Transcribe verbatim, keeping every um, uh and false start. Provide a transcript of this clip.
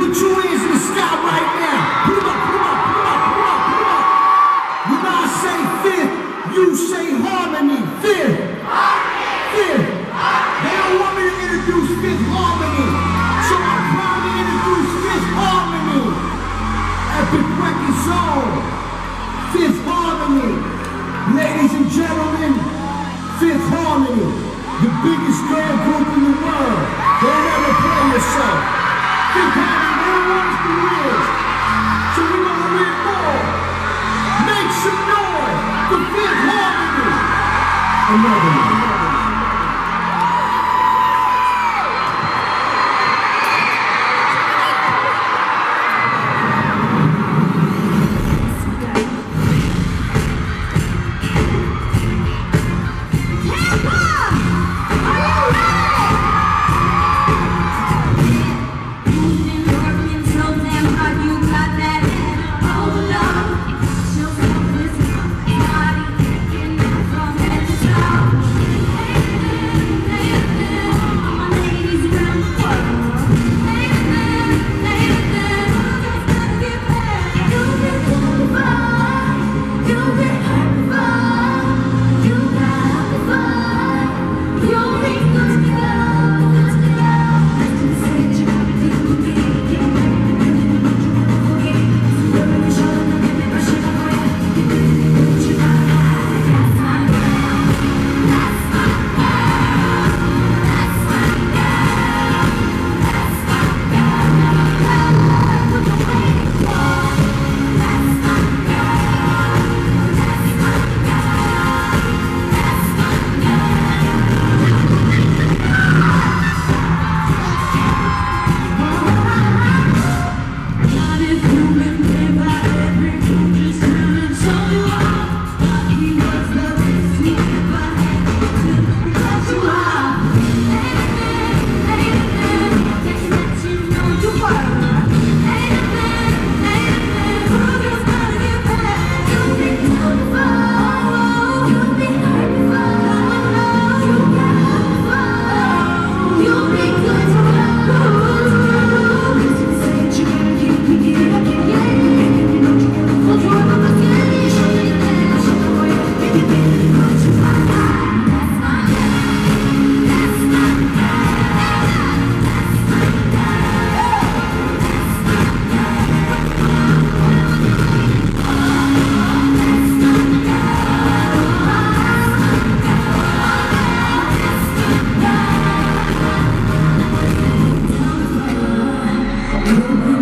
Put your hands in the sky right now. Put them up, put them up, put them up, put them up, put them up. When I say fifth, you say harmony. Fifth. Fifth. They don't want me to introduce Fifth Harmony. So I'm proud to introduce Fifth Harmony. Epic Record Zone. Fifth Harmony. Ladies and gentlemen, Fifth Harmony. The biggest girl group in the world. Don't ever play yourself. Fifth Harmony, everyone's the real. So we're gonna win more. Make some noise for Fifth Harmony. Another one. You